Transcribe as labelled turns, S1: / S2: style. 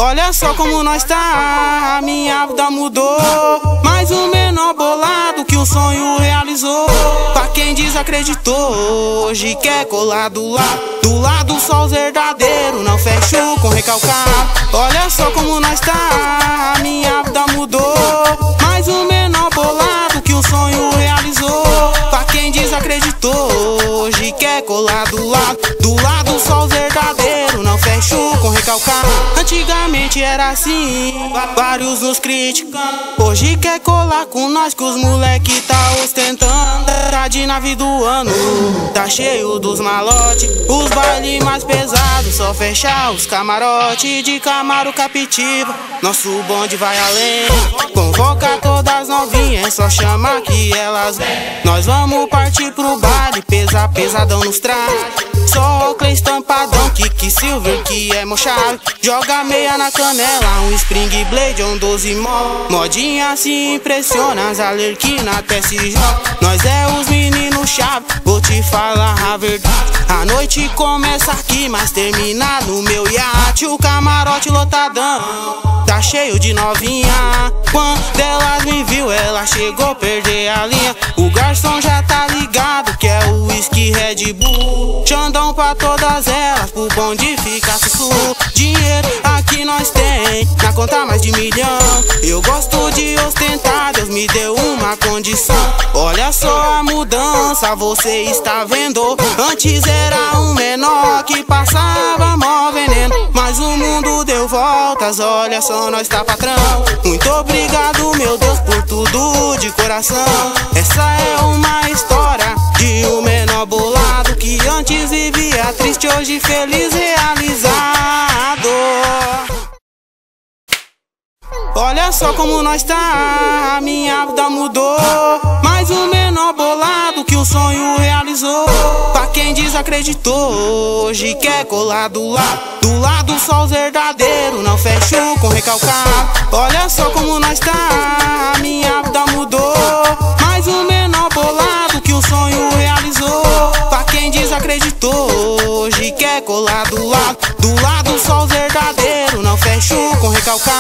S1: Olha só como nós tá, a minha vida mudou. Mais um menor bolado que o sonho realizou. Pra quem desacreditou, hoje quer colar do lado só os verdadeiros, não fecho com recalcado. Olha só como nós tá, a minha vida mudou. Mais um menor bolado que o sonho realizou. Pra quem desacreditou, hoje quer colar do lado só os verdadeiros, não fecho com recalcado. Antigamente era assim, vários nos criticando. Hoje quer colar com nós que os moleque tá ostentando. Tá de nave do ano, tá cheio dos malotes. Os bailes mais pesados, só fechar os camarotes. De Camaro Captiva, nosso bonde vai além. Convoca todas novinhas, só chama que elas vêm. Nós vamos partir pro baile, pesadão nos trajes. Só Oakley estampadão, Kiki Silver que é mochado. Joga meia na canela, um Spring Blade, um 12 modinha se impressiona, as alerquina até se joga. Nós é os meninos chave, vou te falar a verdade. A noite começa aqui, mas termina no meu iate. O camarote lotadão, tá cheio de novinha. Quando elas me viu, ela chegou a perder a linha. O garçom já tá ligado que é o whisky Red Bull. Xandão pra todas elas, pro bonde ficar sussurro. Dinheiro aqui nós tem, na conta mais de 1 milhão. Eu gosto de ostentar, Deus me deu uma condição. Olha só a mudança, você está vendo. Antes era um menor que passava mó veneno, mas o mundo deu voltas, olha só nós tá patrão. Muito obrigado meu Deus por tudo de coração. Essa é uma história de um menor bolado que antes vivia triste, hoje feliz realizado. Olha só como nós tá, a minha vida mudou. Mais um menor bolado que o sonho realizou. Pra quem desacreditou, hoje quer colar do lado só os verdadeiros, não fecho com recalcado. Olha só como nós tá, a minha vida mudou. Mais um menor bolado que o sonho realizou. Pra quem desacreditou, hoje quer colar do lado só os verdadeiros, não fecho com recalcado.